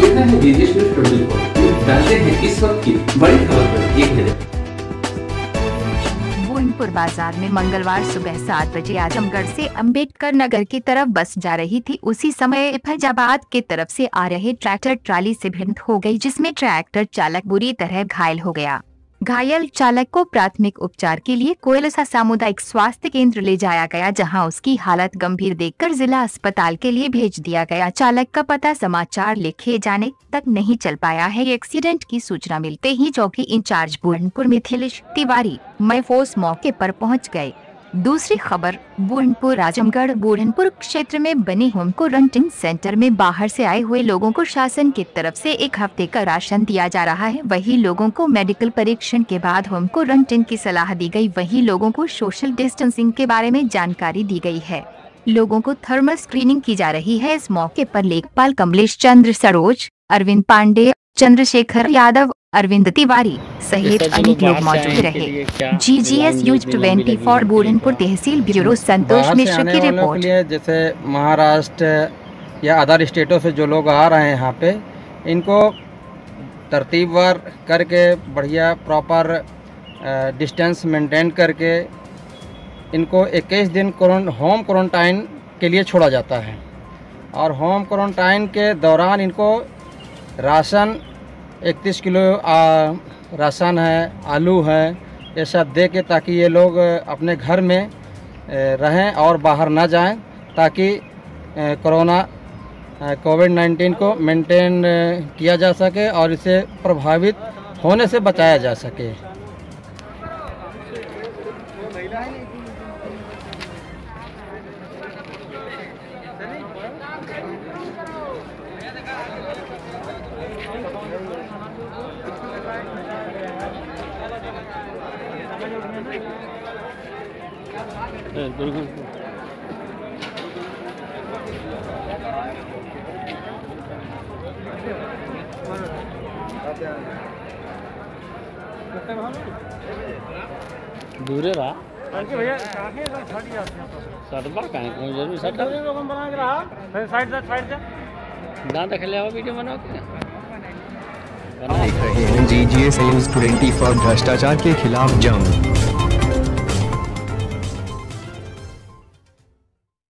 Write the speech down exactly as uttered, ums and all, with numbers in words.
देखना है GGS news twenty four. डालते हैं इस वक्त की बड़ी खबर पर एक नजर। बोइनपुर बाजार में मंगलवार सुबह सात बजे आजमगढ़ से अंबेडकर नगर की तरफ बस जा रही थी। उसी समय फैजाबाद की तरफ से आ रहे ट्रैक्टर ट्राली से भिड़ंत हो गई, जिसमें ट्रैक्टर चालक बुरी तरह घायल हो गया। घायल चालक को प्राथमिक उपचार के लिए कोयलसा सामुदायिक स्वास्थ्य केंद्र ले जाया गया, जहां उसकी हालत गंभीर देखकर जिला अस्पताल के लिए भेज दिया गया। चालक का पता समाचार लिखे जाने तक नहीं चल पाया है। एक्सीडेंट की सूचना मिलते ही चौकी इंचार्ज बोइनपुर मिथिलेश तिवारी मैफोर्स मौके पर पहुंच गए। दूसरी खबर, बोइनपुर आजमगढ़ बोइनपुर क्षेत्र में बने होम क्वारंटाइन सेंटर में बाहर से आए हुए लोगों को शासन की तरफ से एक हफ्ते का राशन दिया जा रहा है। वही लोगों को मेडिकल परीक्षण के बाद होम क्वारंटाइन की सलाह दी गई। वही लोगों को सोशल डिस्टेंसिंग के बारे में जानकारी दी गई है। लोगों को थर्मल स्क्रीनिंग की जा रही है। इस मौके पर लेखपाल कमलेश चंद्र सरोज, अरविंद पांडे, चंद्रशेखर यादव, अरविंद तिवारी सहित अनेक लोग मौजूद रहे। GGS news twenty four Boinpur तहसील ब्यूरो संतोष मिश्र की रिपोर्ट। जैसे महाराष्ट्र या अदर स्टेटों से जो लोग आ रहे हैं यहाँ पे, इनको तरतीबवार करके बढ़िया प्रॉपर डिस्टेंस मेंटेन करके इनको इक्कीस दिन होम क्वारंटाइन के लिए छोड़ा जाता है। और होम क्वारंटाइन के दौरान इनको राशन इकतीस किलो आ, राशन है, आलू है, ये सब दे के ताकि ये लोग अपने घर में रहें और बाहर ना जाएं, ताकि कोरोना कोविड नाइन्टीन को मेंटेन किया जा सके और इसे प्रभावित होने से बचाया जा सके। दूरे रहा भैया सटबा कहीं कोई जरूर सट बना के रहा साइड से साइड से ना देख ले वीडियो बना के देख रहे हैं जीजीएस न्यूज़ ट्वेंटी फोर भ्रष्टाचार के खिलाफ जंग।